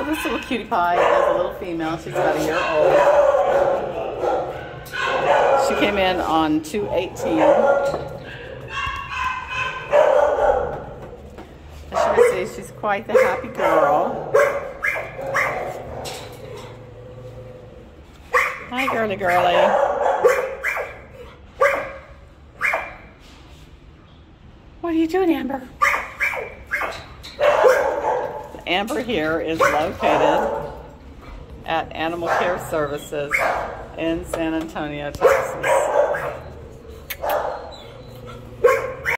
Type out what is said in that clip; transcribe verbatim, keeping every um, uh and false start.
So this little cutie pie is a little female. She's about a year old. She came in on two eighteen. As you can see, she's quite the happy girl. Hi, girly girly. What are you doing, Amber? Amber here is located at Animal Care Services in San Antonio, Texas.